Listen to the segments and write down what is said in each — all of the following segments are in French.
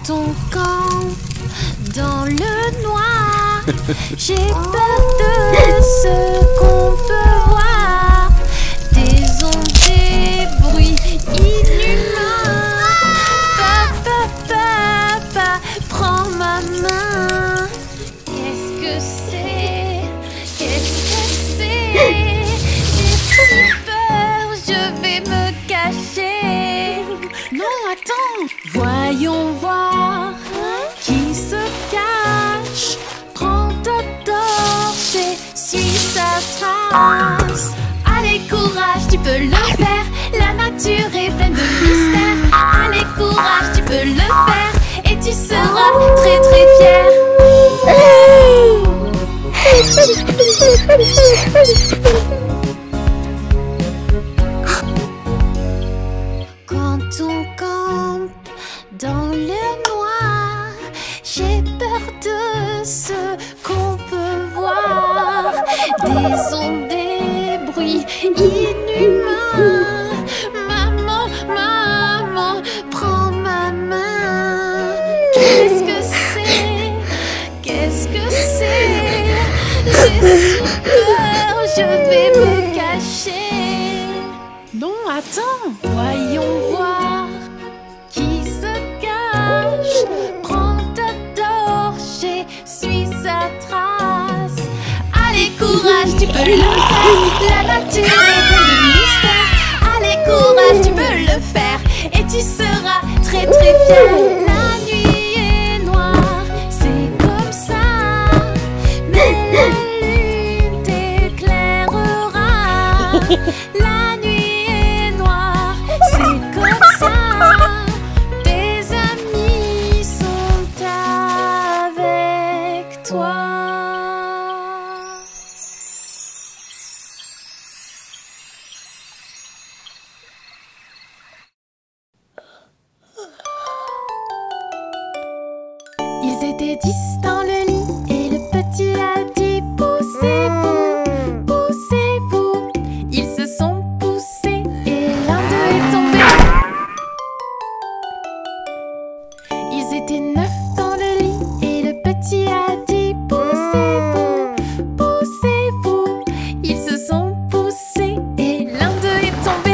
on campe dans le noir, j'ai peur de ce qu'on peut voir. Des ondes, des bruits inhumains. Papa, prends ma main. Qu'est-ce que c'est? Qu'est-ce que c'est? J'ai si peur, je vais me cacher. Non, attends, voyons voir qui se cache. Prends ta torche et suis sa trace. Allez, courage, tu peux le faire. La nature est pleine de mystères. Allez, courage, tu peux le faire. Et tu seras très très fier. Quand on campe dans le noir, j'ai peur de ce qu'on peut voir. Des ondes, des bruits inhumains. Maman, prends ma main. Qu'est-ce que c'est? Qu'est-ce que c'est? J'ai si peur, je vais me cacher. Non, attends, voyons voir qui se cache. Prends ta torche et suis sa trace. Allez, courage, tu peux le faire. La nature est pleine de mystères. Allez, courage, tu peux le faire. Et tu seras très très fier. La nuit est noire, c'est comme ça. Mais la lune t'éclairera. La nuit est noire, c'est comme ça. Tes amis sont avec toi. Ils étaient 10 dans le lit et le petit a dit poussez-vous, poussez-vous. Ils se sont poussés et l'un d'eux est tombé. Ils étaient 9 dans le lit et le petit a dit poussez-vous, poussez-vous. Ils se sont poussés et l'un d'eux est tombé.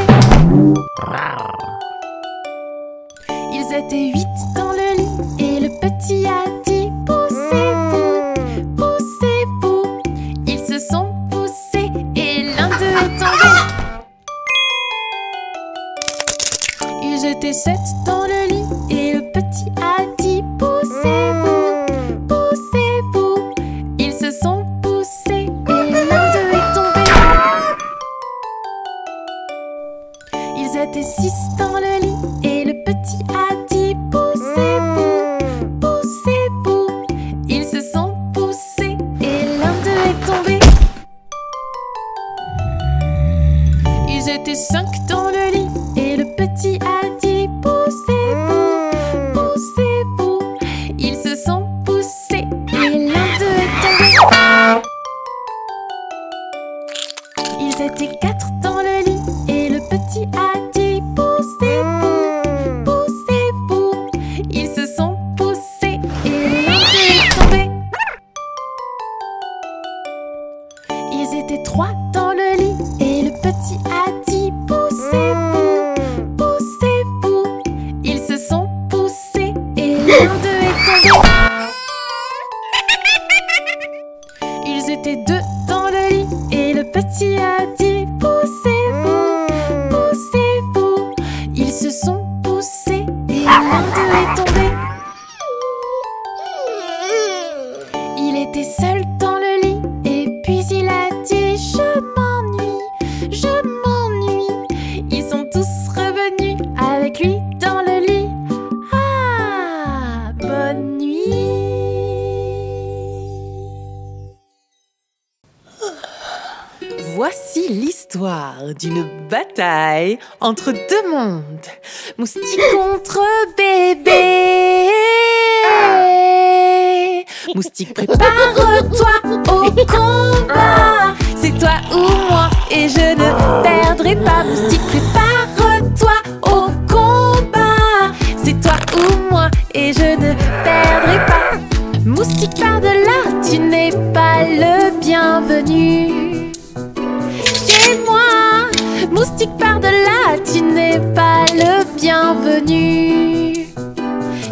Ils étaient 8 dans le lit et le petit a dit poussez-vous, poussez-vous. Ils se sont poussés et l'un d'eux est tombé. Ils étaient 7 dans le lit et le petit a dit poussez-vous, poussez-vous. Ils se sont poussés et l'un d'eux est tombé. Ils étaient 6 dans le lit et le petit a dit poussez-vous, poussez-vous. Ils se sont poussés et l'un d'eux est tombé. Ils étaient 5 dans le lit et le petit a dit poussez-vous, poussez-vous. Ils se sont poussés et l'un d'eux est tombé. Ils étaient 4 dans le lit et le petit a dit poussez-vous, poussez-vous. Ils se sont poussés et l'un d'eux est tombé. Ils étaient 3 dans le lit et le petit a dit poussez-vous, poussez-vous. Ils se sont poussés et l'un d'eux est tombé. Ils étaient 2 dans le lit et le petit a dit poussez-vous, poussez-vous. Ils se sont poussés et l'un d'eux est tombé. Il était seul dans le lit et puis il a dit je m'ennuie, je m'ennuie. Ils sont tous revenus avec lui dans le lit. Ah, bonne nuit. Voici l'histoire d'une bataille entre deux mondes. Moustique contre bébé. Moustique, prépare-toi au combat. C'est toi ou moi et je ne perdrai pas. Moustique, prépare-toi au combat. C'est toi ou moi et je ne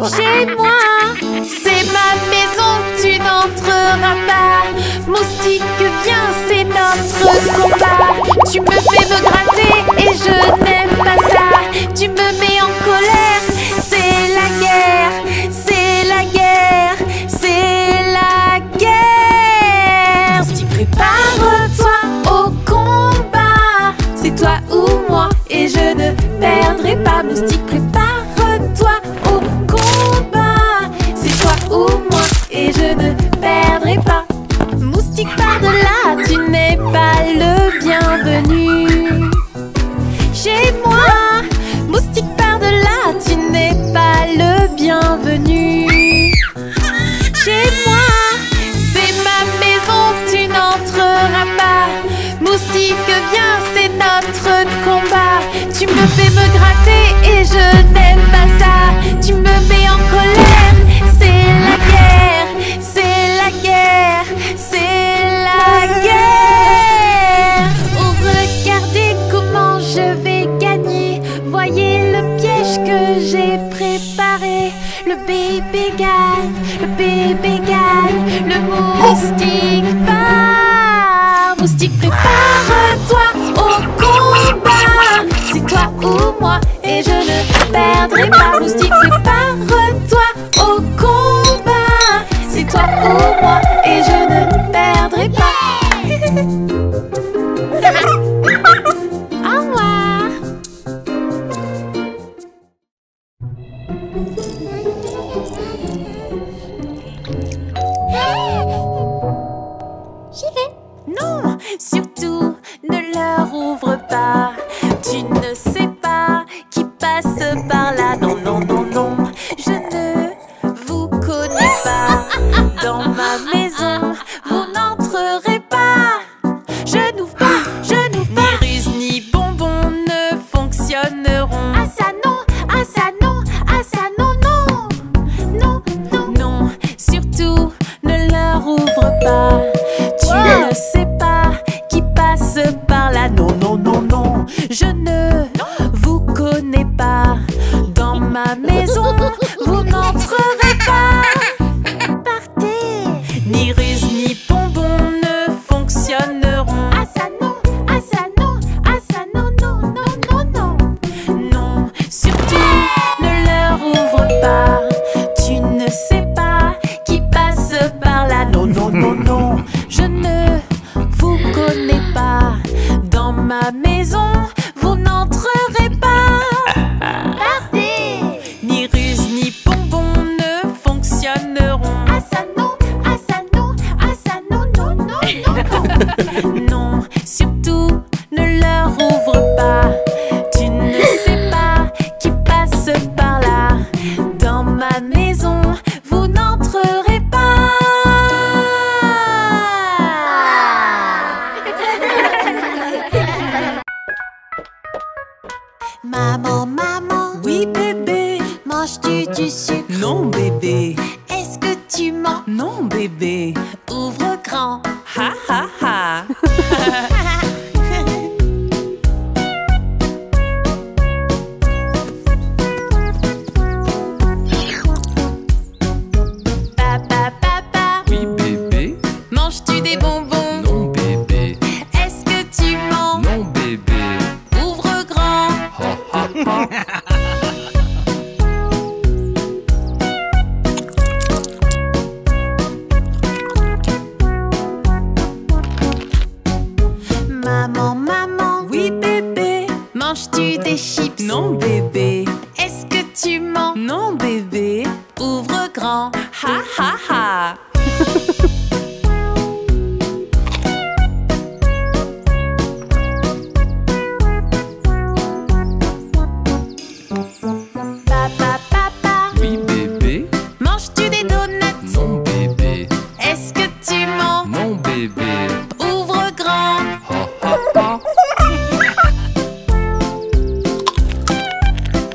Chez moi, c'est ma maison, tu n'entreras pas. Moustique, viens, c'est notre combat. Tu me fais me gratter et je n'aime pas ça. Tu me mets en colère, c'est la guerre, c'est la guerre, c'est la guerre. Moustique, prépare-toi au combat. C'est toi ou moi et je ne perdrai pas. Moustique, prépare-toi au combat. C'est toi ou moi et je ne perdrai pas. Moustique, par de là, tu n'es pas le bienvenu. Chez moi, moustique, par de là, tu n'es pas le bienvenu. Chez moi, c'est ma maison, tu n'entreras pas. Moustique, viens, c'est notre combat. Tu me fais me gratter et je n'aime pas ça. Tu me mets en colère, c'est la guerre, c'est la guerre, c'est la guerre. Oh, regardez comment je vais gagner. Voyez le piège que j'ai préparé. Le bébé gagne, le bébé gagne, le moustique part. Moustique, prépare-toi au combat. C'est toi ou moi et je ne perdrai pas. Moustique, prépare-toi au combat. C'est toi ou moi et je ne perdrai pas. Au revoir. J'y vais. Non, surtout ne leur ouvre pas. Tu ne sais pas qui passe par là. Non, non, non, non, je ne vous connais pas. Dans ma maison, vous n'entrerez pas. Je n'ouvre pas, je n'ouvre pas. Ni ruse ni bonbons ne fonctionneront. Ah ça non, ah ça non, ah ça non, non. Non, non, non, surtout ne leur ouvre pas. Tu ne sais pas qui passe par là. Non, non, non, non, je ne vous connais pas. Dans ma maison, vous n'entrerez pas. Partez. Ni ruse ni bonbons ne fonctionneront. Ah ça non, ah ça non, ah ça non, non, non, non, non. Non, surtout ne leur ouvre pas. Tu ne sais pas qui passe par là. Non, non, non, non, je ne vous connais pas. Dans ma maison, vous n'entrerez pas. Partez. Ni ruse ni bonbons ne fonctionneront. Ah ça non, ah ça non, ah ça non, non, non, non, non. Non, surtout ne leur ouvre pas. Tu ne sais pas qui passe par là. Dans ma maison, vous n'entrerez pas. Maman, maman, Oui, bébé. manges-tu du sucre? Non, bébé. Est-ce que tu mens? Non, bébé. Ouvre grand. Ha, ha, ha. Papa, papa, Oui bébé, manges-tu des bonbons? non bébé, Est-ce que tu mens? non bébé, Ouvre grand. ha ha ha. Maman, maman, Oui, bébé. manges-tu des chips? Non, bébé. Est-ce que tu mens? Non, bébé. Ouvre grand. Ha, ha, ha. Papa, papa, Oui bébé, manges-tu des donuts? non bébé, Est-ce que tu mens? non bébé, Ouvre grand. ha ha ha.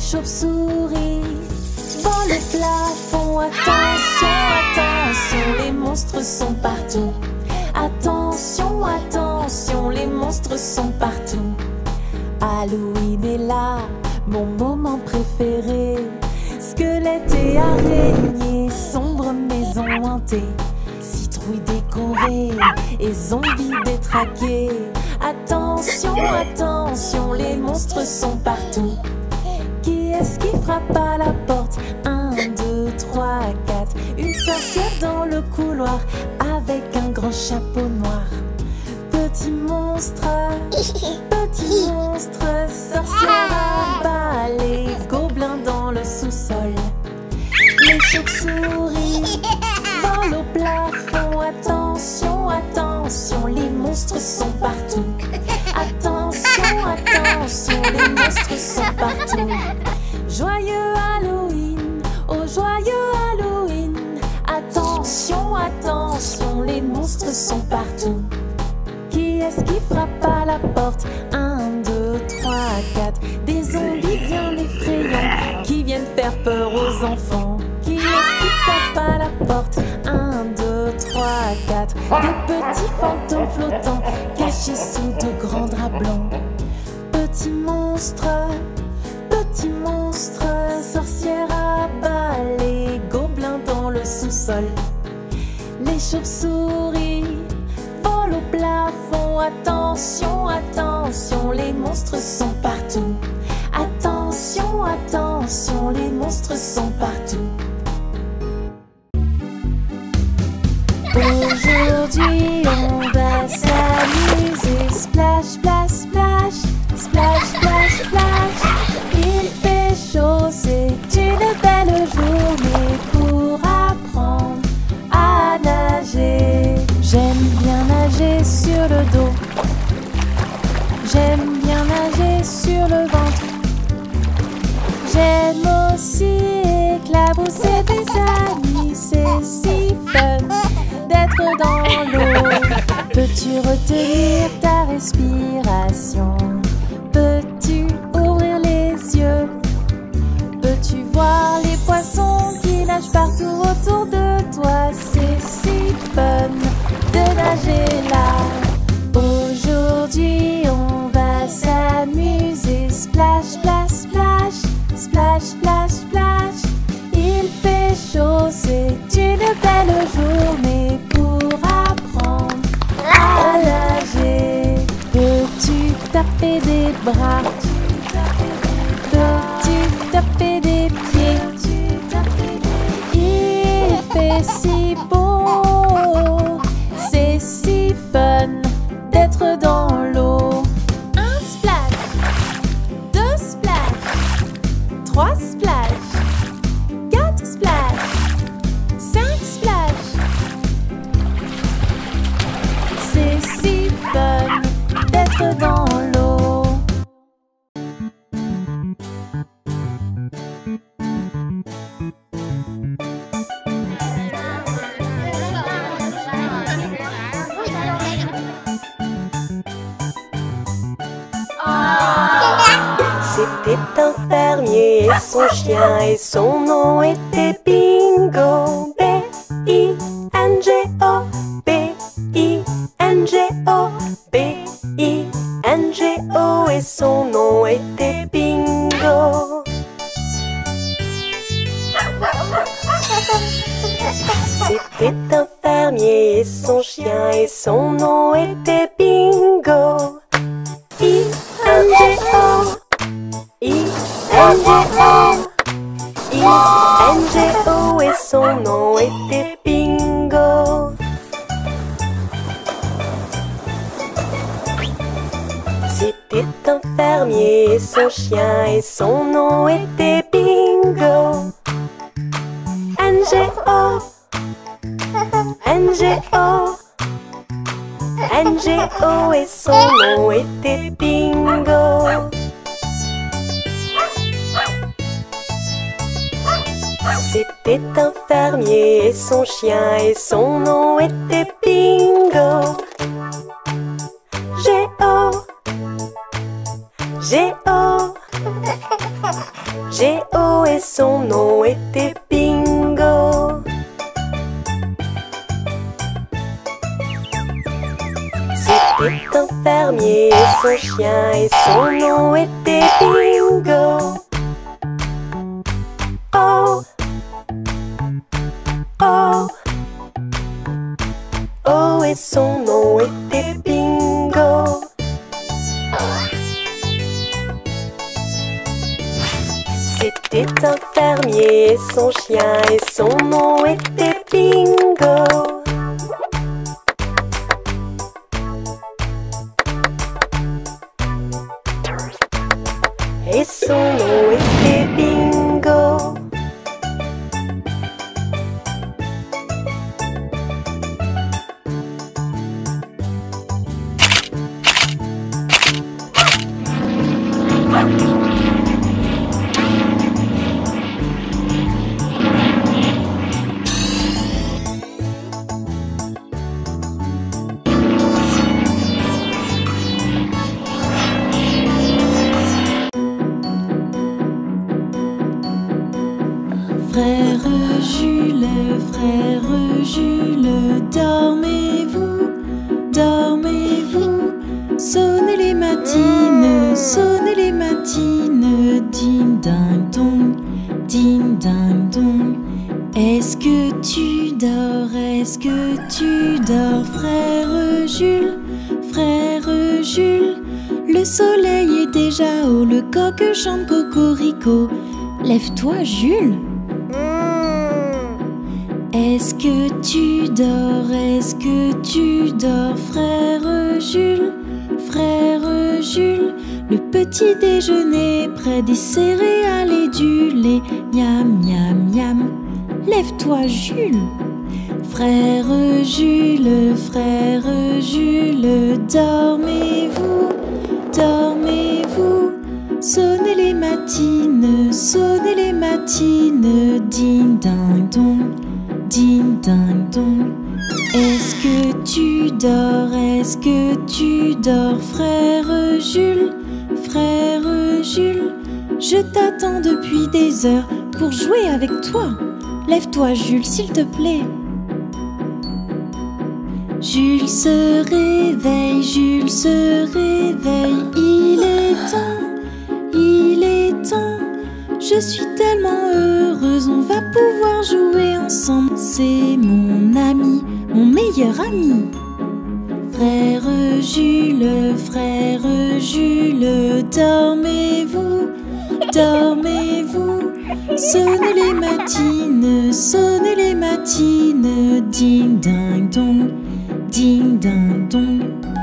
chauves-souris volent au plafond. Attention, attention, les monstres sont partout. Attention, attention, les monstres sont partout. Halloween est là, mon moment préféré. Squelettes et araignées, sombres maisons hantées, citrouilles décorées et zombies détraqués. Attention, attention, les monstres sont partout. Qui est-ce qui frappe à la porte? 1, 2, 3, 4. Une sorcière dans le couloir avec un grand chapeau noir. Petit monstre, sorcière à balai, gobelins dans le sous-sol. Les chauves-souris volent au plafond. Attention, attention, les monstres sont partout. Attention, attention, les monstres sont partout. Joyeux Halloween, oh joyeux Halloween. Attention, attention, les monstres sont partout. Qui est-ce qui frappe à la porte? 1, 2, 3, 4. Des zombies bien effrayants qui viennent faire peur aux enfants. Qui est-ce qui tape à la porte? 1, 2, 3, 4. Des petits fantômes flottants cachés sous de grands draps blancs. Petit monstre, sorcière à balai, gobelins dans le sous-sol. Les chauves-souris volent au plafond. Attention, attention, les monstres sont partout. Attention, attention, les monstres sont partout. Aujourd'hui on va s'amuser. Splash, splash, splash, splash, splash, splash. Il fait chaud, c'est une belle journée pour apprendre à nager. J'aime bien nager sur le dos. J'aime bien nager sur le ventre. J'aime aussi éclabousser des amis. C'est si fun d'être dans l'eau. Peux-tu retenir ta respiration? Peux-tu ouvrir les yeux? Peux-tu voir les poissons qui nagent partout autour de toi? C'est si fun de nager là. Aujourd'hui on va s'amuser. Splash, splash, splash, splash, splash, splash. Il fait chaud, c'est une belle journée pour apprendre à nager. Peux-tu taper des bras? Peux-tu taper des pieds? Il fait si beau, c'est si fun d'être dans l'eau. 1 splash, 2 splash, 3 splash, 4 splash, 5 splash. C'est si fun d'être dans l'eau. C'était un fermier et son chien et son nom était Bingo. B-I-N-G-O, B-I-N-G-O, B-I-N-G-O et son nom était Bingo. C'était un fermier et son chien et son nom était Bingo. I-N-G-O, I-N-G-O, I-N-G-O et son nom était Bingo. C'était un fermier et son chien et son nom était Bingo. N-G-O, N-G-O, N-G-O et son nom était Bingo. C'était un fermier et son chien et son nom était Bingo. G-O, G-O, Géo et son nom était Bingo. C'était un fermier et son chien et son nom était Bingo. Oh, oh, oh et son nom était Bingo. C'était un fermier et son chien et son nom était Bingo. Et son nom était Bingo. Frère Jules, dormez-vous, dormez-vous. Sonnez les matines, ding ding dong, ding ding dong. Est-ce que tu dors, est-ce que tu dors, frère Jules, frère Jules? Le soleil est déjà haut, le coq chante cocorico. Lève-toi, Jules. Est-ce que tu dors, est-ce que tu dors, frère Jules, frère Jules? Le petit déjeuner près des céréales et du lait, miam miam miam. Lève-toi, Jules. Frère Jules, dormez-vous, dormez-vous. Sonnez les matines, ding ding dong, ding ding dong. Est-ce que tu dors, est-ce que tu dors, frère Jules, frère Jules? Je t'attends depuis des heures pour jouer avec toi. Lève-toi, Jules, s'il te plaît. Jules se réveille, Jules se réveille. Il est temps, il est temps. Je suis tellement heureuse, on va pouvoir jouer ensemble. C'est mon ami, mon meilleur ami. Frère Jules, dormez-vous, dormez-vous. Sonnez les matines, ding ding dong, ding ding dong.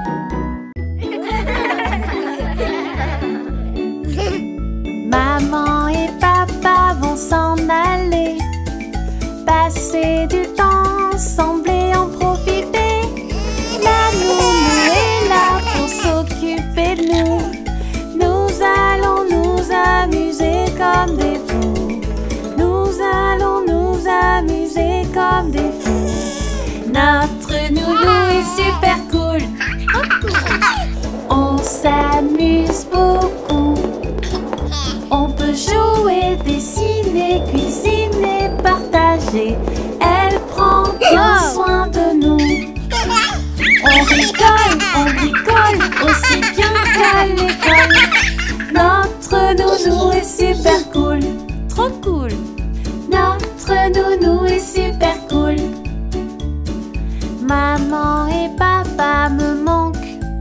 Maman et papa vont s'en aller, passer du temps ensemble et en profiter. La nounou est là pour s'occuper de nous. Nous allons nous amuser comme des fous. Nous allons nous amuser comme des fous. Notre nounou est super cool. On s'amuse beaucoup. On peut jouer, dessiner, cuisiner, partager. Elle prend bien soin de nous. On rigole aussi bien qu'à l'école. Notre nounou est super cool. Trop cool. Notre nounou est super cool. Maman et papa me manquent,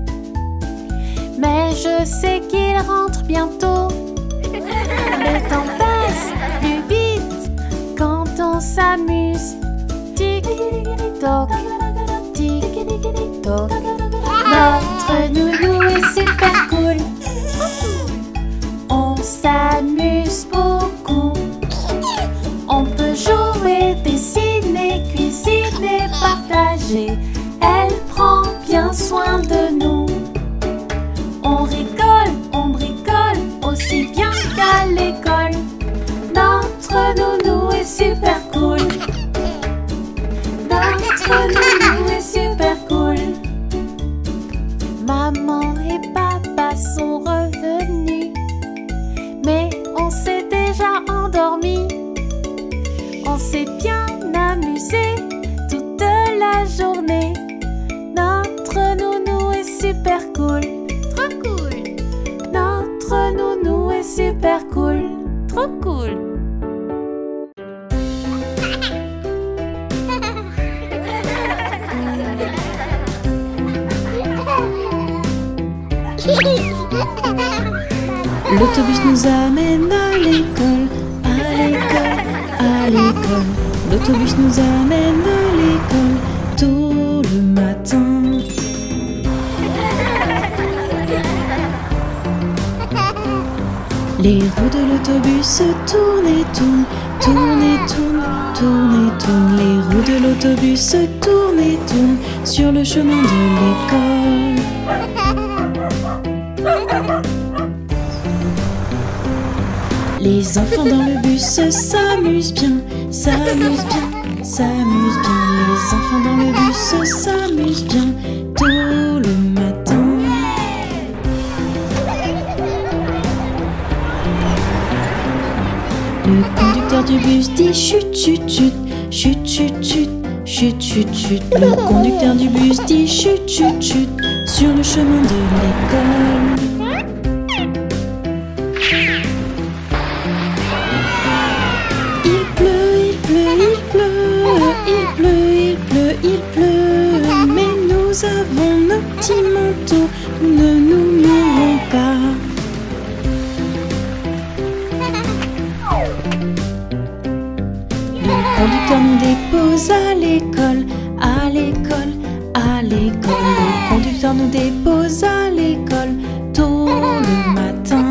mais je sais qu'ils rentrent bientôt. Le temps passe plus vite quand on s'amuse. Tic-toc, tic-toc. Notre nounou est super cool. On s'amuse beaucoup. On peut jouer, dessiner, cuisiner, partager. Elle prend bien soin de nous. On bricole aussi bien qu'à l'école. Notre nounou est super cool. Notre nounou est super cool. Maman et papa sont revenus, mais on super cool, trop cool. L'autobus nous amène à l'école, à l'école, à l'école. L'autobus nous amène à l'école tôt le matin. Les roues de l'autobus tournent et tournent, tournent et tournent, tournent et tournent. Les roues de l'autobus tournent et tournent sur le chemin de l'école. Les enfants dans le bus s'amusent bien, s'amusent bien, s'amusent bien. Les enfants dans le bus s'amusent bien tôt le matin. Le conducteur du bus dit chut chut chut, chut chut chut, chut chut chut. Le conducteur du bus dit chut chut chut sur le chemin de l'école. Il pleut, mais nous avons nos petits manteaux, nous ne nous mourrons pas. Le conducteur nous dépose à l'école, à l'école, à l'école. Le conducteur nous dépose à l'école tôt le matin.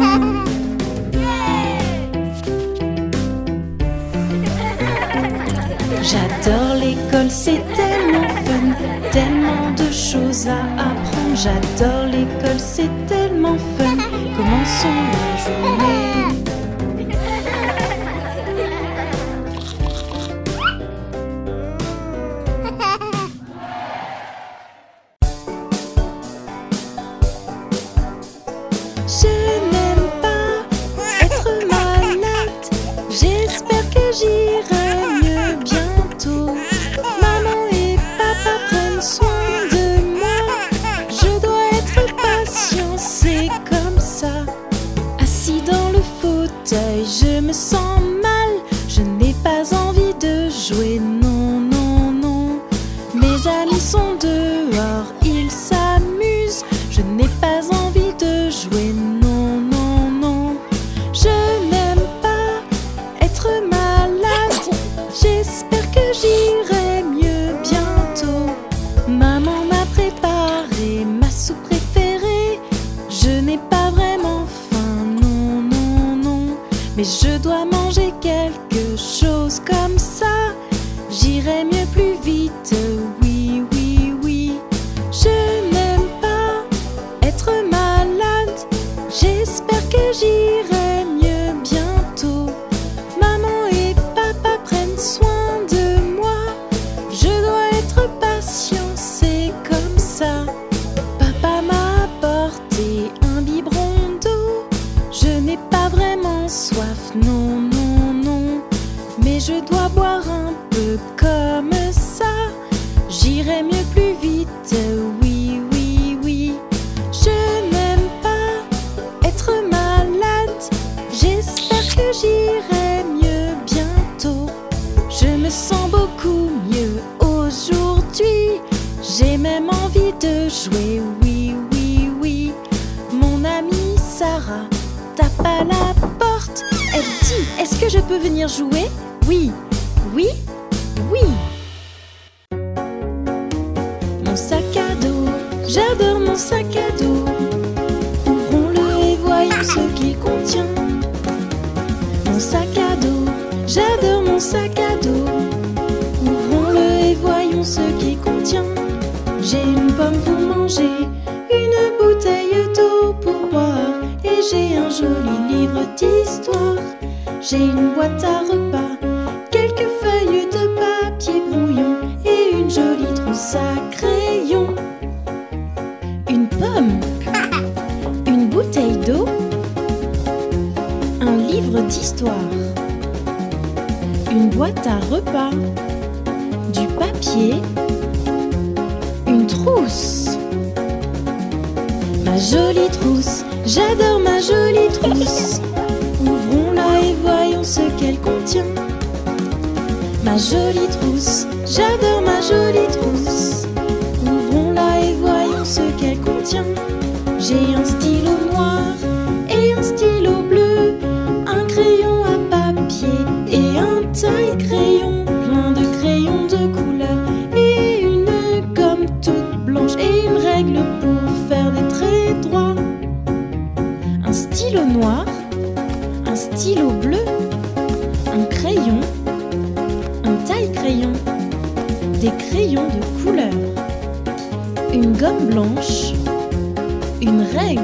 J'adore l'école, c'est tellement fun, tellement de choses à apprendre. J'adore l'école, c'est tellement fun. Commençons la journée. Je n'aime pas être malade, j'espère que j'irai mieux bientôt. Maman et papa prennent soin de moi, je dois être patient, c'est comme ça. Assis dans le fauteuil, je me sens mal, je n'ai pas envie de jouer, non, non, non. Mes amis sont dehors, ils s'amusent, je n'ai pas envie de jouer, non, non, non. Je n'aime pas être malade, j'espère que j'irai mieux bientôt. Maman m'a préparé ma soupe préférée, je n'ai pas vraiment faim, non, non, non. Mais je dois manger quelque chose comme ça, j'irai mieux plus vite, oui, oui, oui. Je n'aime pas être malade, j'espère que j'irai mieux bientôt. Maman et papa prennent soin de moi, je dois être patient, c'est comme ça. Papa m'a apporté un biberon d'eau, je n'ai pas vraiment soif, non, non, non. Mais je dois boire un peu comme ça, j'irai mieux plus vite, oui, oui, oui. Je n'aime pas être malade, j'espère que j'irai mieux bientôt. Je me sens beaucoup mieux aujourd'hui, j'ai même envie de jouer, oui, oui, oui. Mon amie Sarah tape à la porte, elle dit « Est-ce que je peux venir jouer ?» Oui, oui, oui. Mon sac à dos, j'adore mon sac à dos. Ouvrons-le et voyons ce qu'il contient. Mon sac à dos, j'adore mon sac à dos. Ouvrons-le et voyons ce qu'il contient. J'ai une pomme pour manger, une bouteille d'eau pour boire, et j'ai un joli livre d'histoire. J'ai une boîte à repas, quelques feuilles de papier brouillon et une jolie trousse à crayon. Une pomme, une bouteille d'eau, un livre d'histoire, une boîte à repas, du papier, une trousse. Ma jolie trousse, j'adore ma jolie trousse. contient. Ma jolie trousse, j'adore ma jolie trousse. Ouvrons-la et voyons ce qu'elle contient. J'ai un stylo noir et un stylo bleu, un crayon à papier et un taille-crayon, plein de crayons de couleur et une gomme toute blanche et une règle pour faire des traits droits. Un stylo noir, un stylo bleu, un crayon, un taille-crayon, des crayons de couleur, une gomme blanche, une règle.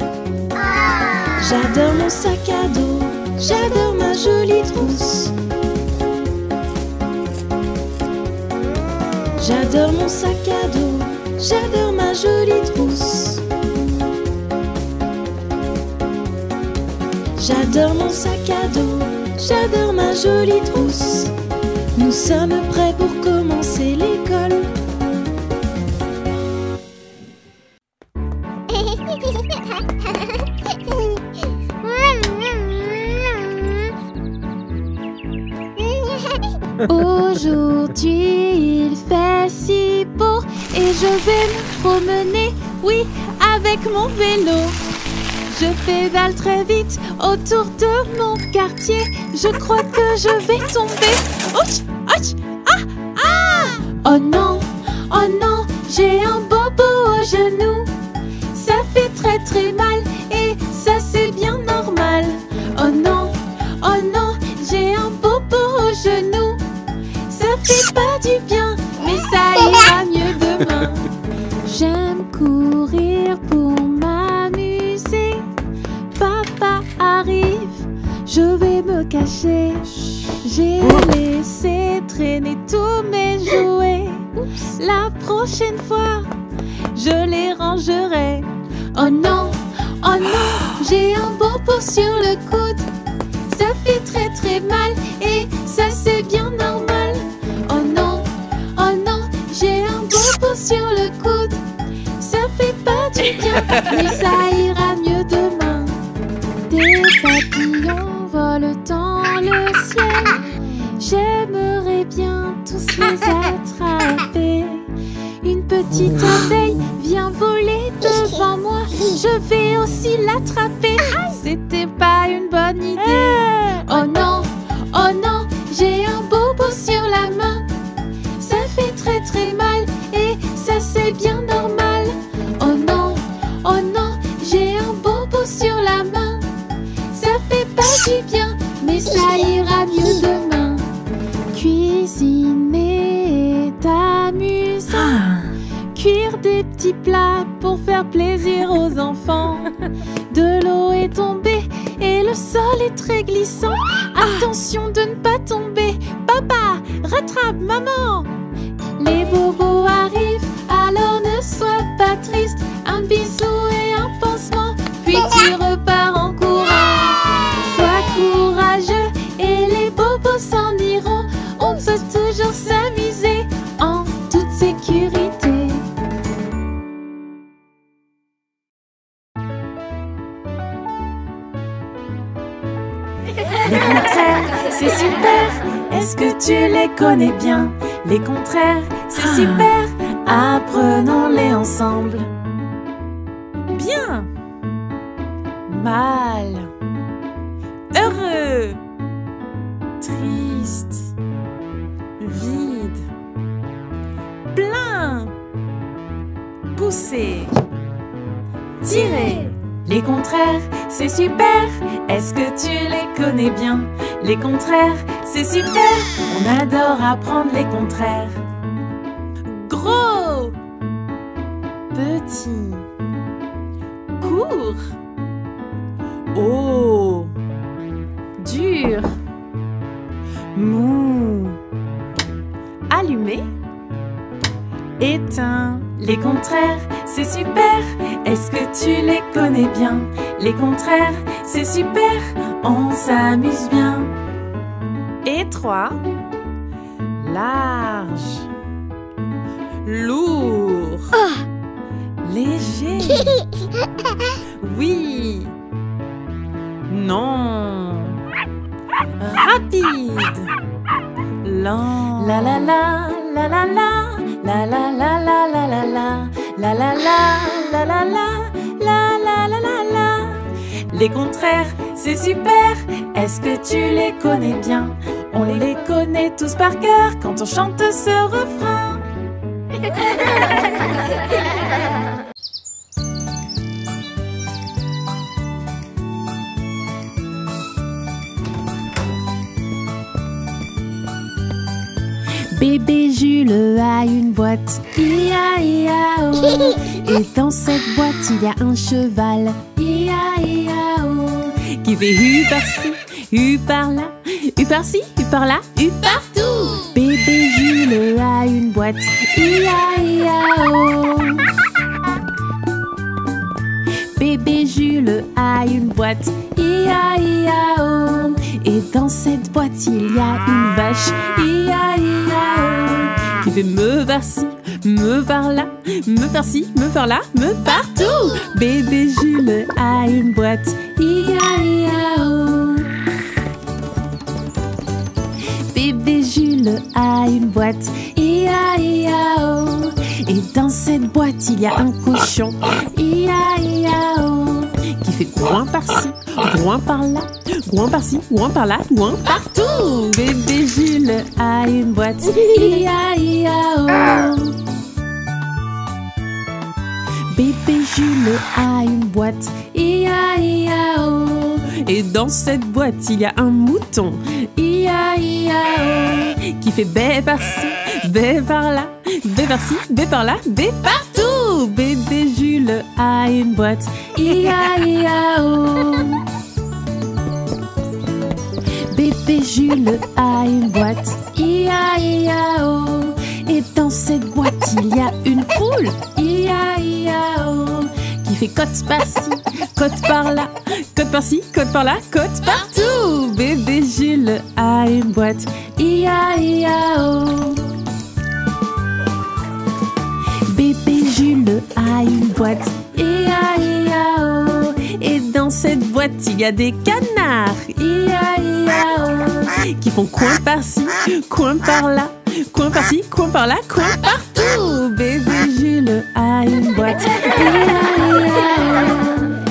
J'adore mon sac à dos, j'adore ma jolie trousse. J'adore mon sac à dos, j'adore ma jolie trousse. J'adore mon sac à dos, j'adore ma jolie trousse. Nous sommes prêts pour commencer l'école. Aujourd'hui il fait si beau et je vais me promener, oui, avec mon vélo. Je pédale très vite autour de mon quartier. Je crois que je vais tomber. Ouch, ouch, ah, ah. Oh non, j'ai un bobo au genou. Ça fait très très mal et ça c'est bien normal. Oh non, j'ai un bobo au genou. Ça fait pas du bien, mais ça ira mieux demain. J'aime courir pour m'amuser. Papa arrive, je vais me cacher. J'ai laissé traîner tous mes jouets. La prochaine fois, je les rangerai. Oh non, j'ai un bobo sur le coude. Ça fait très très mal et ça c'est bien normal. Oh non, j'ai un bobo sur le coude. Ça fait pas du bien, mais ça ira mieux demain. Des papillons volent dans le ciel. J'aimerais bien tous les attraper. Une petite abeille vient voler devant moi. Je vais aussi l'attraper. C'était pas une bonne idée. Oh non, j'ai un bobo sur la main. Ça fait très très mal et ça c'est bien normal. Oh non, j'ai un bobo sur la main. Ça fait pas du bien, mais ça ira mieux demain. Cuisiner est amusant. Cuire des petits plats pour faire plaisir aux enfants. De l'eau est tombée et le sol est très glissant. Attention de ne pas tomber. Papa, rattrape maman. Les bobos arrivent, alors ne sois pas triste. Un bisou et un pansement, puis tu repars en courant. Sois courageux et les bobos s'en iront. On peut toujours s'amuser en toute sécurité. Les contraires, c'est super. Est-ce que tu les connais bien? Les contraires, c'est super. Apprenons-les ensemble. Bien. Mal. Heureux. Triste. Vide. Plein. Pousser. Tirer. Les contraires, c'est super. Est-ce que tu les connais bien? Les contraires, c'est super. On adore apprendre les contraires. Gros. Petit. Court. Haut. Dur. Mou. Allumé. Éteint. Les contraires, c'est super. Est-ce que tu les connais bien? Les contraires, c'est super. On s'amuse bien. Étroit. Large. Lourd. Léger. Oui. Non. rapide. Lent. La la la, la la la, la la la la la la la, la la la, la la la, la la la la la. Les contraires, c'est super. Est-ce que tu les connais bien? On les connaît tous par cœur quand on chante ce refrain. Bébé Jules a une boîte, ia-ia-o. Et dans cette boîte, il y a un cheval, ia-ia-o. Qui fait hu par-ci, hu par-là, hu par-ci, hu par-là, hu partout. Bébé Jules a une boîte, ia-ia-o. Bébé Jules a une boîte, ia-ia-o. Et dans cette boîte, il y a une vache, ia-ia-o. Qui fait me par-ci, me par-là, me par-ci, me par-là, me partout. Bébé Jules a une boîte, ia-ia-o. Bébé Jules a une boîte, ia-ia-o. Et dans cette boîte, il y a un cochon, ia-ia-o. Qui fait groin par-ci, groin par-là, groin par-ci, groin par-là, groin partout. Bébé Jules a une boîte, ia-ia-o. Bébé Jules a une boîte, ia-ia-o. Et dans cette boîte, il y a un mouton, ia-ia-o. Qui fait bé par-ci, bé par-là, bé par-ci, bé par-là, bé partout. Bébé Jules a une boîte, ia-ia-o. Bébé Jules a une boîte, ia-ia-o. Et dans cette boîte, il y a une poule, ia-ia-o. Qui fait cote par-ci, cote par-là, cote par-ci, cote par-là, cote partout. Bébé Jules a une boîte, ia-ia-o. Bébé Jules a une boîte, ia-ia-o. Et dans cette boîte, il y a des canards, ia-ia-o. Qui font coin par-ci, coin par-là, coin par-ci, coin par-là, coin partout. Bébé Jules a une boîte, ia-ia-o.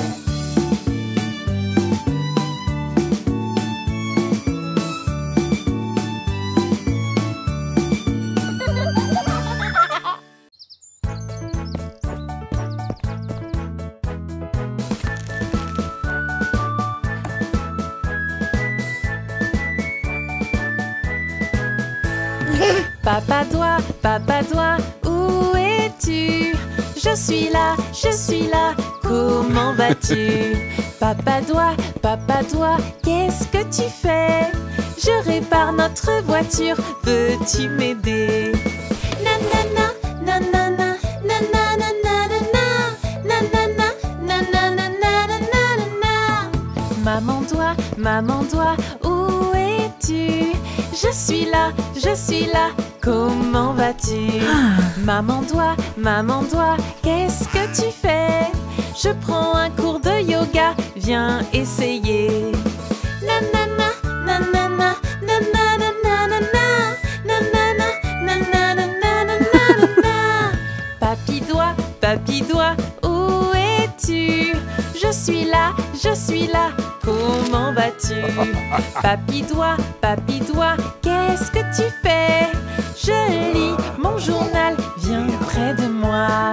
Papa doigt, où es-tu? Je suis là, comment vas-tu? Papa doigt, qu'est-ce que tu fais? Je répare notre voiture, veux-tu m'aider? Nanana, nanana, nanana, nanana, nanana, nanana. Maman doigt, où es-tu? Je suis là, comment vas-tu? Maman doigt, qu'est-ce que tu fais? Je prends un cours de yoga, viens essayer. Nanana, nanana, nanana, nanana, nanana, nanana, nanana. Papy doigt, où es-tu? Je suis là, comment vas-tu? Papy doigt, qu'est-ce que tu fais? Je lis mon journal, viens près de moi.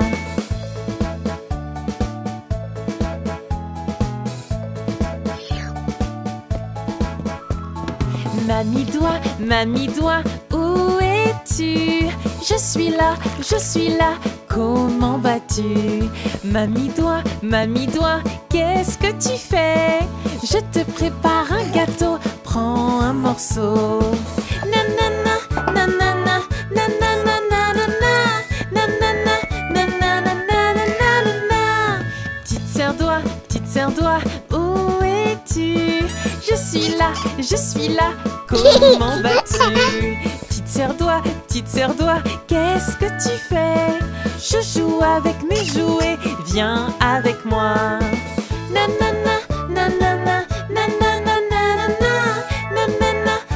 Mamie doigt, où es-tu? Je suis là, comment vas-tu? Mamie doigt, qu'est-ce que tu fais? Je te prépare un gâteau, prends un morceau. Nanana, nanana, nanana, nanana, nanana, nanana, nanana. Petite sœur doigt, où es-tu? Je suis là, comment vas-tu? Petite sœur doigt, qu'est-ce que tu fais? Je joue avec mes jouets, viens avec moi. Nanana, nanana, nanana, nanana, nanana,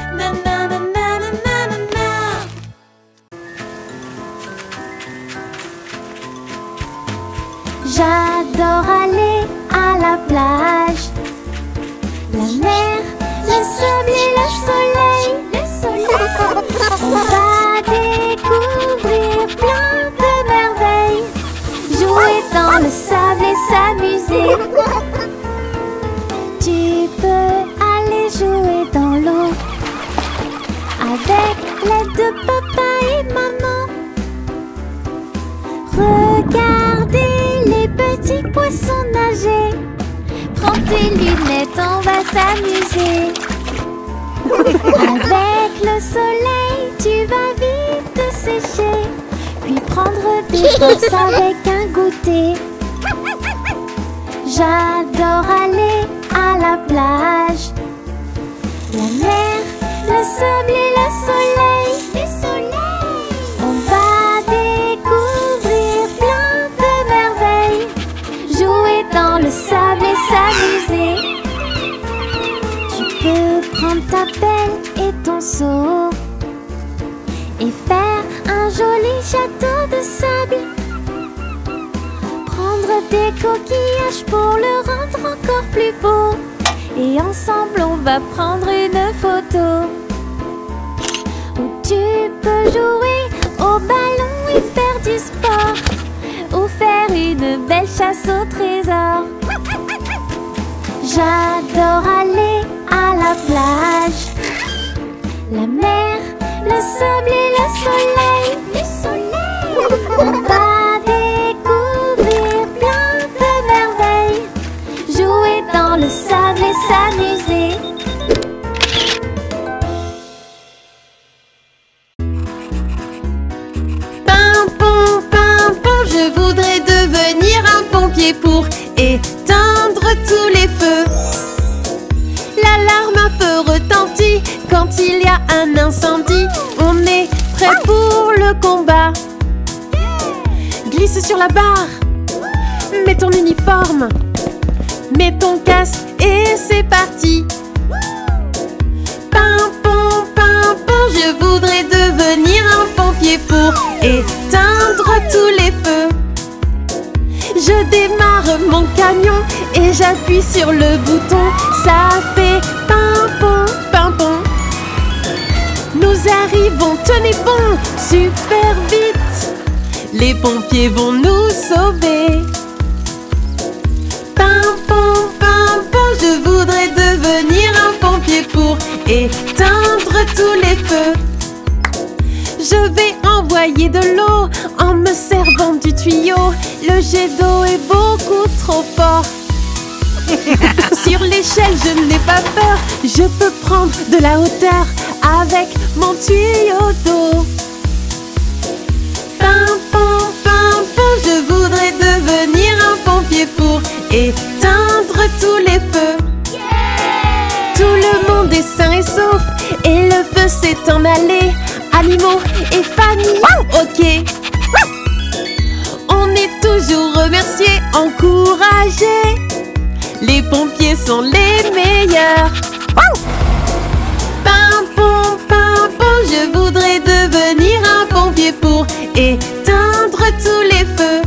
le sable et le soleil. On va découvrir plein de merveilles. Jouer dans le sable et s'amuser. Tu peux aller jouer dans l'eau avec l'aide de papa et maman. Regardez les petits poissons nager. Prends tes lunettes, on va s'amuser. Avec le soleil, tu vas vite te sécher, puis prendre des forces avec un goûter. J'adore aller à la plage. La mer, le sable et le soleil. On va découvrir plein de merveilles. Jouer dans le sable et s'amuser. Tu peux prendre ta pelle et ton seau et faire un joli château de sable. Prendre des coquillages pour le rendre encore plus beau. Et ensemble on va prendre une photo. Ou tu peux jouer au ballon et faire du sport, ou faire une belle chasse au trésor. J'adore aller à la plage. La mer, le sable et le soleil. On va découvrir plein de merveilles. Jouer dans le sable et s'amuser. Pimpon, pimpon, je voudrais devenir un pompier pour éteindre tous les feux. L'alarme à feu retentit quand il y a un incendie. On est prêt pour le combat. Glisse sur la barre, mets ton uniforme, mets ton casque et c'est parti. Pimpon, pimpon, je voudrais devenir un pompier pour éteindre tous les feux. Je démarre mon camion et j'appuie sur le bouton. Ça fait pimpon, pimpon. Nous arrivons, tenez bon, super vite. Les pompiers vont nous sauver. Pimpon, pimpon, je voudrais devenir un pompier pour éteindre tous les feux. Je vais envoyer de l'eau en me servant du tuyau. Le jet d'eau est beaucoup trop fort. Sur l'échelle, je n'ai pas peur. Je peux prendre de la hauteur avec mon tuyau d'eau. Pimpon, pimpon, je voudrais devenir un pompier pour éteindre tous les feux. Tout le monde est sain et sauf et le feu s'est en allé. Animaux et familles, ok. On est toujours remerciés, encouragés. Les pompiers sont les meilleurs. Pimpon, pimpon, je voudrais devenir un pompier pour éteindre tous les feux.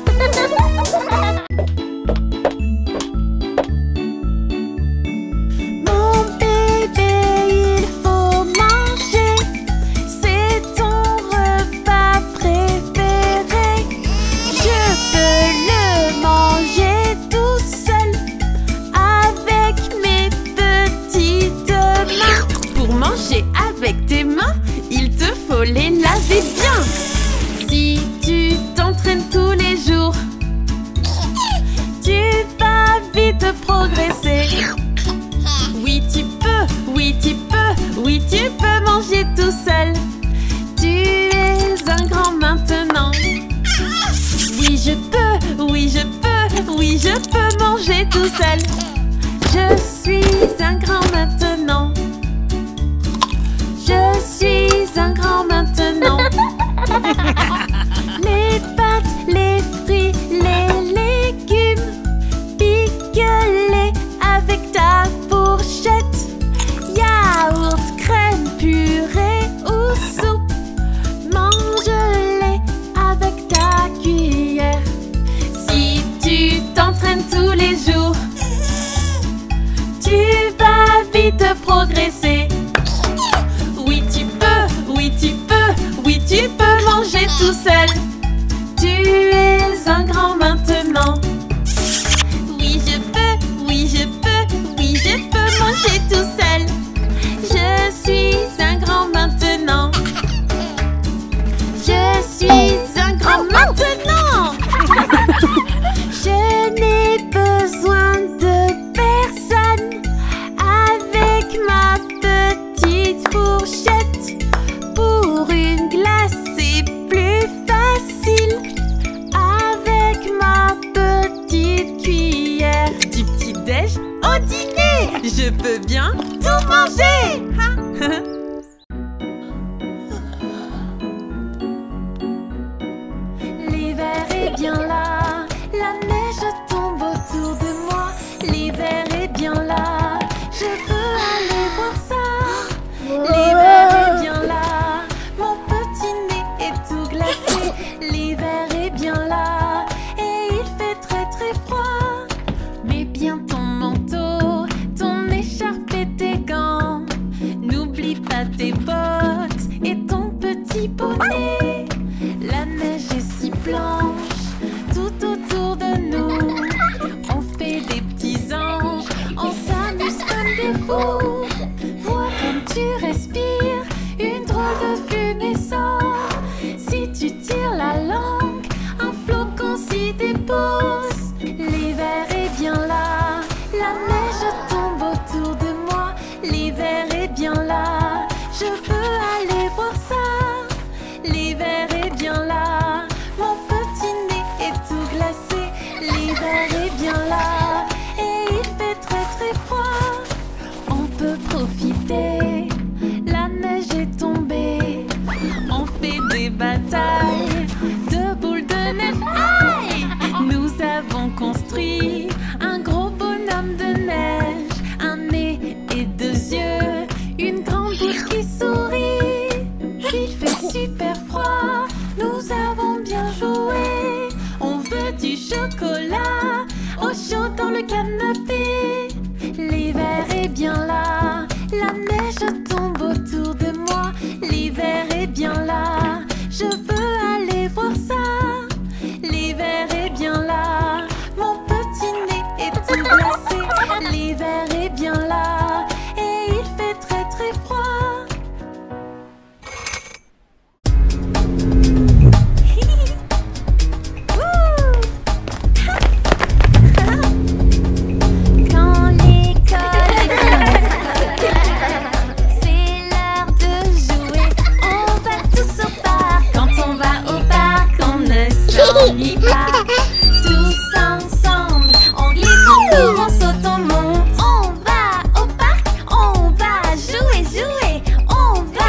Mon bébé, il faut manger. C'est ton repas préféré. Je peux le manger tout seul avec mes petites mains. Pour manger avec tes mains, il te faut les laver bien. Si tu t'entraînes tous les jours, tu vas vite progresser. Oui, tu peux, oui, tu peux, oui, tu peux manger tout seul. Tu es un grand maintenant. Oui, je peux, oui, je peux, oui, je peux manger tout seul. Je suis un grand maintenant. Je suis un grand maintenant. Les pâtes, les fruits, les légumes, pique-les avec ta fourchette. Yaourt, crème, purée ou soupe, mange-les avec ta cuillère. Si tu t'entraînes tous les jours, tu vas vite progresser. bien tout manger. L'hiver est bien là, la neige tombe autour de moi. L'hiver est bien là, je veux aller voir ça. L'hiver est bien là, mon petit nez est tout glacé. L'hiver est bien là, et il fait très très froid. Mets bien ton manteau, ton écharpe et tes gants. N'oublie pas tes bottes et ton petit bonnet. La neige est si blanche tout autour de nous. On fait des petits anges, on s'amuse comme des fous. Vois comme tu respires, une drôle de fumée sort. Si tu tires la langue, un flocon s'y dépose. L'hiver est bien là, la neige tombe autour de moi. L'hiver est bien là, je veux aller voir ça. L'hiver est bien là, mon petit nez est tout glacé. L'hiver est bien là, et il fait très très froid. On peut profiter, la neige est tombée. On fait des batailles de boules de neige. Aïe! Nous avons construit un gros bonhomme de neige, un nez et deux yeux, une grande bouche qui sourit. Il fait super froid, nous avons bien joué. On veut du chocolat au chaud dans le canapé. L'hiver est bien là, la neige tombe autour de moi. L'hiver est bien là, je veux aller voir ça. L'hiver est bien là, mon petit nez est tout glacé. L'hiver est bien là, et il fait très très froid. Quand l'école est finie, c'est l'heure de jouer. On va tous au parc. Quand on va au parc, on ne s'ennuie pas. Tous ensemble, on glisse, on court, on saute, on monte. On va au parc, on va jouer, jouer. On va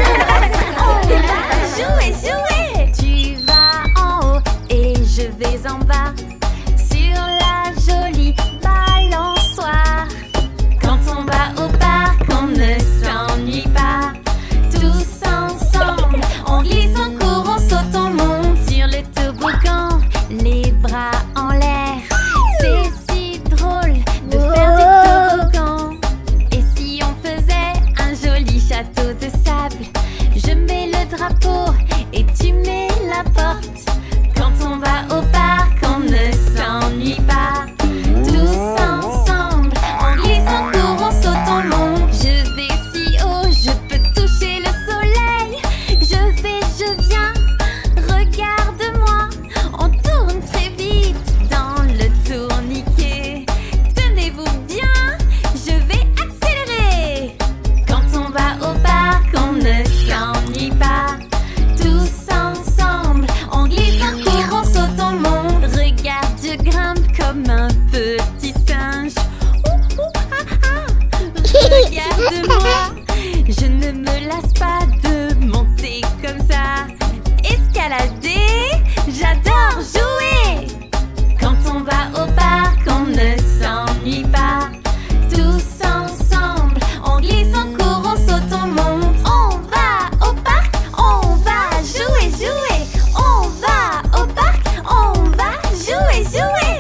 jouer, jouer. Tu vas en haut et je vais en bas sur la jolie balançoire. Quand on va au parc, on ne s'ennuie pas. Tous ensemble, on glisse, on court, on saute, on monte sur le toboggan, les bras en l'air. C'est si drôle de faire du toboggan. Et si on faisait un joli château de sable? Je mets le drapeau et tu mets la porte. Quand on va au parc, on ne s'ennuie pas. Tous ensemble, on glisse, on court, on saute, on monte. Je vais si haut, je peux toucher le soleil. Je vais, je viens, regarde-moi. On tourne très vite dans le tourniquet. Tenez-vous bien, je vais accélérer. Quand on va au parc, on ne s'ennuie pas. Tous ensemble, on glisse, on court, on saute, on monte. Regarde, je grimpe comme un petit singe. Ouh, ouh, ah, ah. Regarde-moi, je ne me lasse pas de monter comme ça. Escalader, j'adore jouer. Quand on va au parc, on ne s'ennuie pas. Tous ensemble, on glisse, on court, on saute, on monte. On va au parc, on va jouer, jouer. On va au parc, on va jouer, jouer.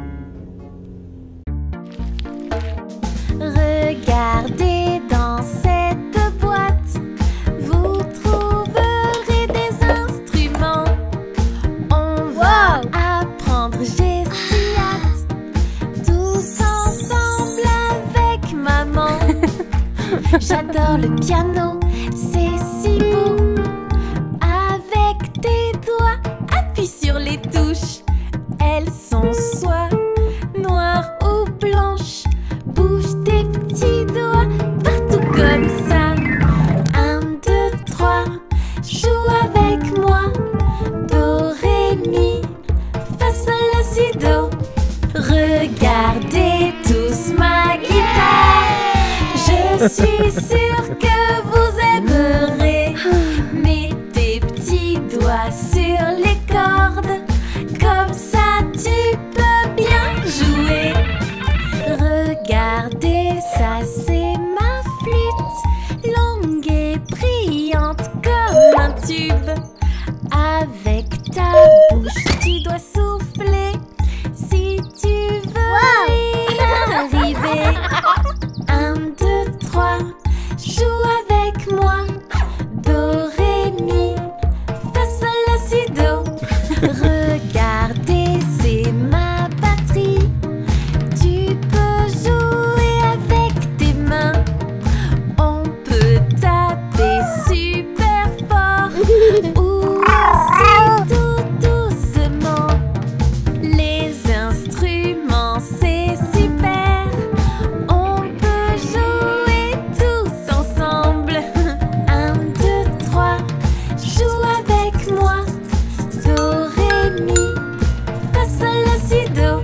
Regardez dans cette boîte, vous trouverez des instruments. On va apprendre, j'ai si hâte. Tous ensemble avec maman. J'adore le piano, c'est si beau. Avec tes doigts, appuie sur les touches. Elles sont soit noires ou blanches. Bouge tes petits doigts partout comme ça. 1, 2, 3, joue avec moi. Do, ré, mi, fa, sol, la, si, do. Regardez tous ma guitare. Je suis sûre que vous aimerez. Mets tes petits doigts sur les cordes, comme ça tu peux bien jouer. Regardez, ça c'est ma flûte, longue et brillante comme un tube. Avec ta bouche, tu dois souffler si tu veux y arriver. 1, 2, 3, joue avec moi. Do, ré, mi, fa, sol, la, si, do. Regardez, c'est ma batterie. Tu peux jouer avec tes mains. On peut taper super fort ou aussi tout doucement. Les instruments, c'est super. On peut jouer tous ensemble. 1, 2, 3, joue avec moi. Do, ré, mi, fa, sol, la, si, do.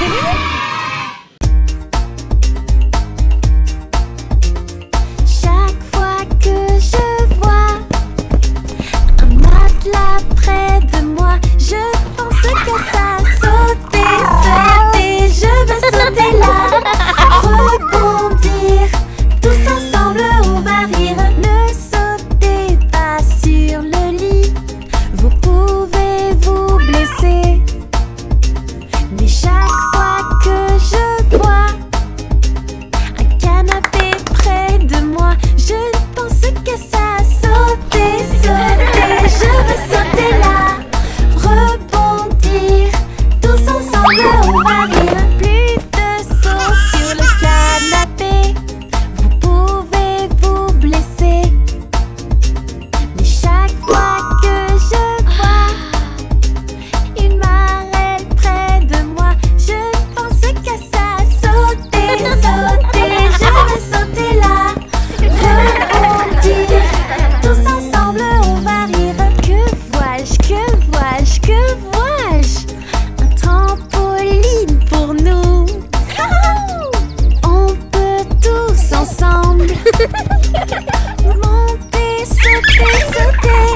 Chaque fois que je vois un matelas près de moi, je pense que ça sauter, sauter, je veux sauter là. Rebondir, tous ensemble on va rire. Ne sautez pas sur le lit, vous pouvez vous blesser. Mais chaque fois que je vois un canapé près de moi, je pense que ça sauter, sauter, je veux sauter là. Rebondir, tous ensemble on va rire. Plus de sauts sur le canapé, vous pouvez vous blesser. Mais chaque fois que je vois une marelle près de moi, je pense que ça sauter, sauter, je veux sauter là. Rebondir, tous ensemble on va rire. Que vois-je, que vois-je, que vois-je? Un trampoline pour nous. On peut tous ensemble monter, sauter, sauter.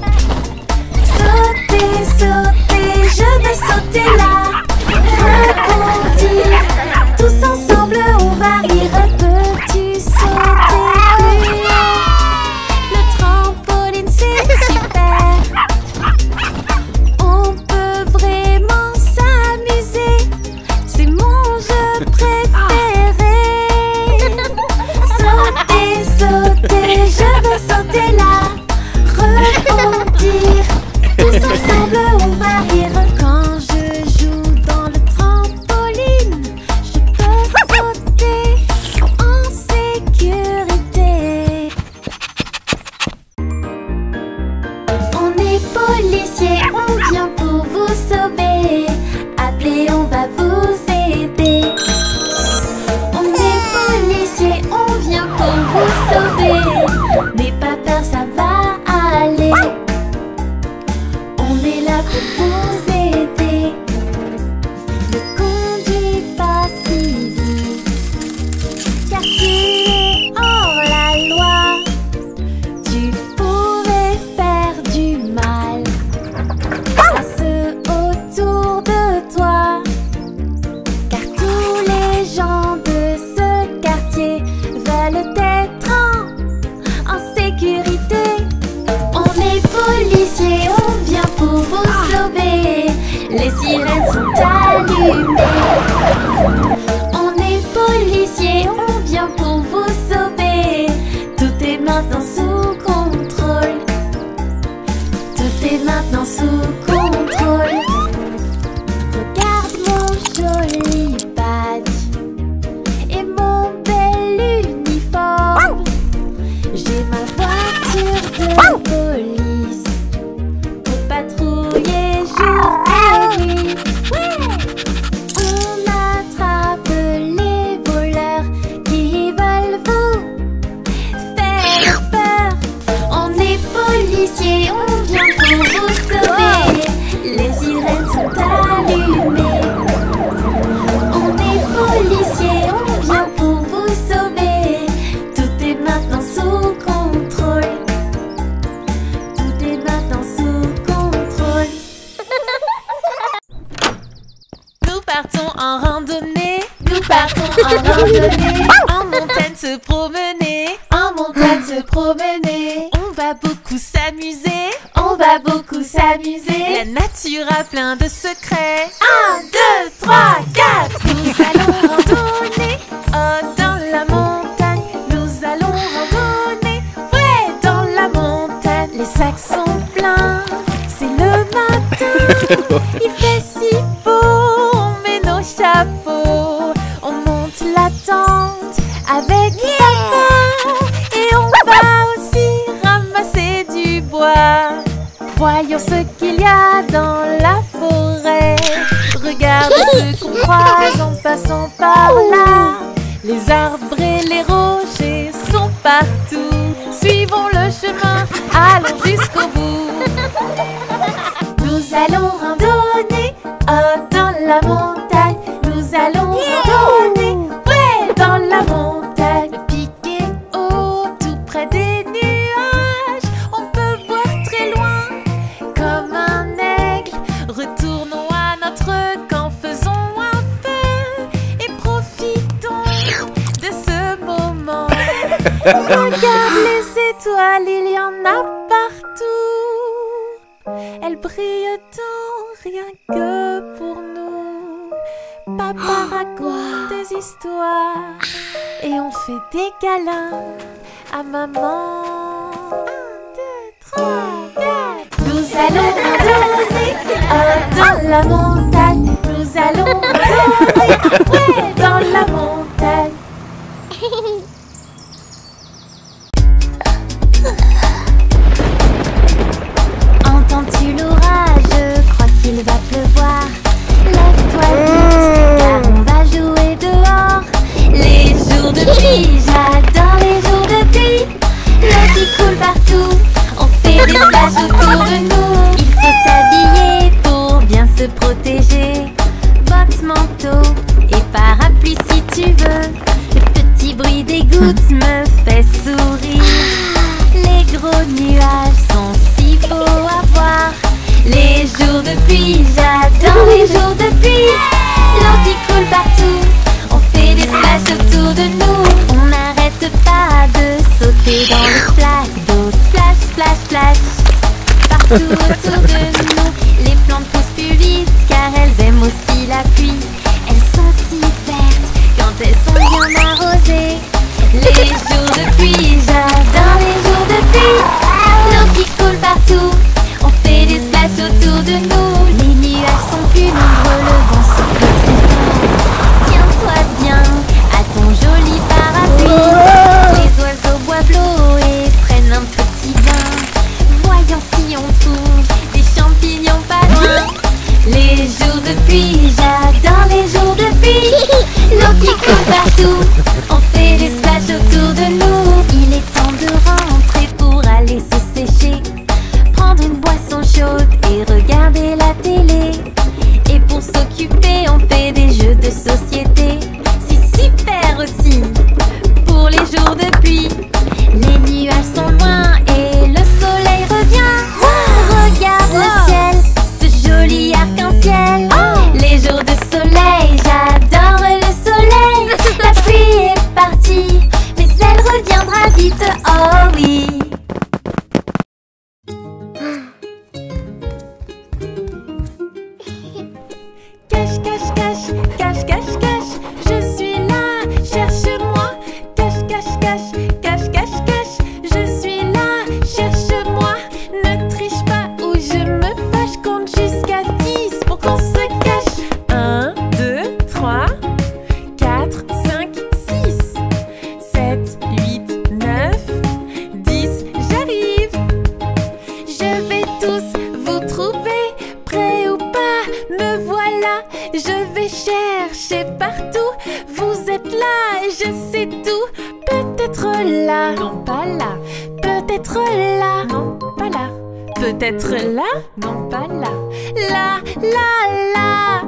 Sauter, sauter, je vais sauter là. Rebondir, tous ensemble on va rire. Peux-tu sauter plus haut? Le trampoline c'est super. On peut vraiment s'amuser. C'est mon jeu préféré. Sauter, sauter, je veux sauter là. Rebondir, tous ensemble on va rire. Quand je joue dans le trampoline, je peux sauter en sécurité. On est policier, on vient pour vous sauver. Appelez, on va vous aider. On est policier, on vient pour vous sauver. N'aie pas peur, ça va aller. On est là pour vous aider. Ne conduis pas si vite, car tu es hors la loi. Tu pourrais faire du mal à ceux autour de toi, car tous les gens de ce quartier veulent être en sécurité. On est policiers, on vient pour vous sauver. Les sirènes sont allumées. On est policiers, on vient pour vous sauver. Tout est maintenant sous contrôle. Tout est maintenant sous contrôle. Regarde mon joli badge et mon bel uniforme. J'ai ma voiture de police pour patrouiller jour et nuit. On promener, en montagne se promener. On va beaucoup s'amuser, on va beaucoup s'amuser. La nature a plein de secrets. 1, 2, 3, 4. Nous allons randonner, oh dans la montagne. Nous allons randonner, ouais dans la montagne. Les sacs sont pleins, c'est le matin. Il fait si beau, on met nos chapeaux. On monte la tente avec papa. Et on va aussi ramasser du bois. Voyons ce qu'il y a dans la forêt. Regarde ce qu'on croise en passant par là. Les arbres et les rochers sont partout. Suivons le chemin, allons jusqu'au bout. Nous allons randonner, oh dans la montagne. Nous allons randonner, ouais dans la montagne. Le pic est haut, tout près des nuages. On peut voir très loin, comme un aigle. Retournons à notre camp, faisons un feu et profitons de ce moment. Regarde les étoiles, il y en a partout. Elles brillent tant, rien que pour nous. Papa raconte des histoires et on fait des câlins à maman. 1, 2, 3, 4. Nous allons randonner, oh dans la montagne. Nous allons randonner, ouais dans la montagne. Entends-tu l'orage? Crois qu'il va pleuvoir. Lève-toi vite, car on va jouer dehors. Les jours de pluie, j'adore les jours de pluie. L'eau qui coule partout, on fait des splashes autour de nous. Il faut s'habiller pour bien se protéger. Bottes, manteau et parapluie si tu veux. Le petit bruit des gouttes me fait sourire. Les gros nuages sont si beaux à voir. Les jours de pluie, j'adore les jours de pluie. L'eau qui coule partout, on fait des splashes autour de nous. On n'arrête pas de sauter dans les flaques d'eau. Splash, splash, splash, partout autour de nous. Les plantes poussent plus vite car elles aiment aussi la pluie. Elles sont si vertes quand elles sont bien arrosées. Les jours de pluie, j'adore les jours de pluie. L'eau qui coule partout, on fait des splashes autour de nous. Les nuages sont plus nombreux, le vent souffle très fort. Tiens-toi bien à ton joli parapluie. Les oiseaux boivent l'eau et prennent un petit bain. Voyons si on trouve des champignons pas loin. Les jours de pluie, j'adore les jours de pluie. L'eau qui coule partout, on fait des splashes autour de nous. Il est temps de rentrer pour aller se sécher. Prendre une boisson chaude et regarder la télé. Et pour s'occuper, on fait des jeux de société. C'est super aussi pour les jours de pluie. Les nuages sont loin et le soleil revient. Regarde le ciel, ce joli arc-en-ciel. Les jours de soleil, j'adore le soleil. La pluie est partie, mais elle reviendra vite, oh oui. Cache, cache, cache, cache, cache, cache, je suis là, cherche-moi. Cache, cache, cache, cache, cache, cache, je suis là, cherche-moi. Ne triche pas ou je me fâche, compte jusqu'à 10 pour qu'on se cache. 1, 2, 3, 4, 5, 6, 7, 8, 9, 10, j'arrive. Je vais tous vous trouver, prêts ou pas, me voilà. Je vais chercher partout, vous êtes là, je sais tout. Peut-être là, non pas là. Peut-être là, non pas là. Peut-être là, non pas là. Là, là, là.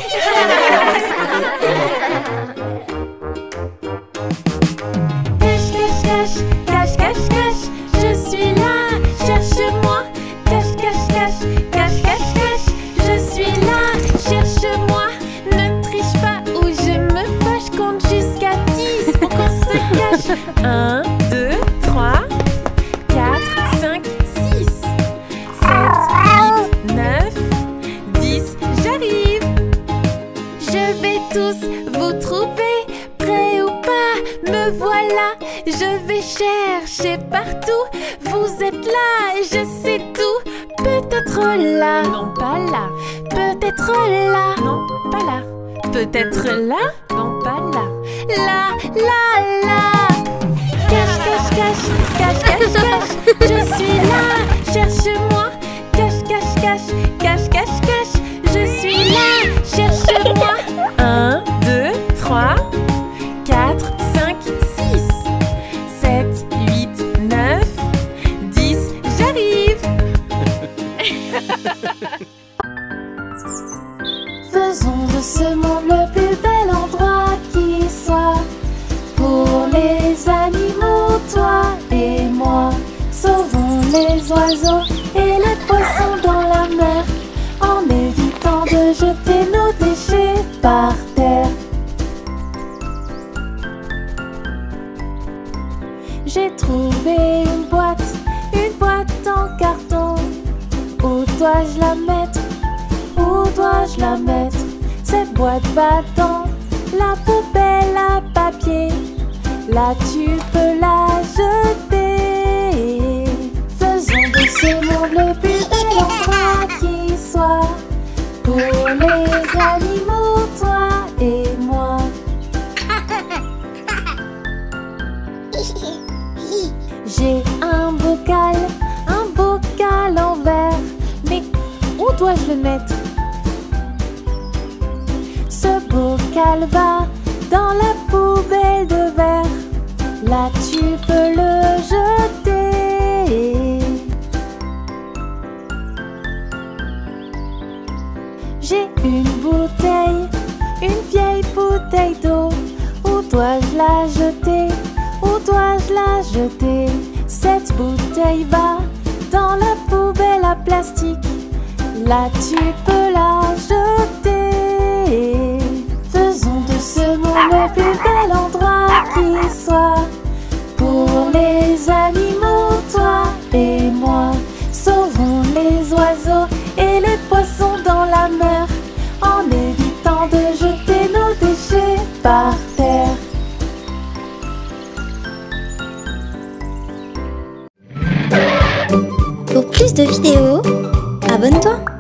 Cache, cache, cache, cache, cache, cache, je suis là, cherche-moi. Cache, cache, cache, cache, cache, cache, je suis là, cherche-moi. Ne triche pas ou je me fâche, compte jusqu'à 10 pour qu'on se cache. 1, cherchez partout. Vous êtes là, je sais tout. Peut-être là, Non, pas là. peut-être là, Non, pas là. peut-être là, Non, pas là. là, là, là. Cache, cache, cache, cache, cache, cache. Je suis là, cherche-moi. Cache, cache, cache, cache, cache, cache. Je suis là, cherche-moi. 1, 2, 3, 4, 5, 6, 7, 8, 9, 10, j'arrive. Faisons de ce monde le plus bel endroit qui soit. Pour les animaux, toi et moi. Sauvons les oiseaux et les poissons dans la mer, en évitant de jeter nos déchets par terre. J'ai trouvé une boîte en carton. Où dois-je la mettre? Où dois-je la mettre? Cette boîte va dans la poubelle à papier. Là tu peux la jeter. Faisons de ce monde le plus bel endroit qui soit. Pour les animaux, toi et moi. J'ai un bocal en verre. Mais où dois-je le mettre? Ce bocal va dans la poubelle de verre. Là tu peux le jeter. J'ai une bouteille, une vieille bouteille d'eau. Où dois-je la jeter? Où dois-je la jeter? Cette bouteille va dans la poubelle à plastique. Là tu peux la jeter. Faisons de ce monde le plus bel endroit qui soit. Pour les animaux, toi et moi. Sauvons les oiseaux et les poissons dans la mer, en évitant de jeter nos déchets par terre. Pour plus de vidéos, abonne-toi.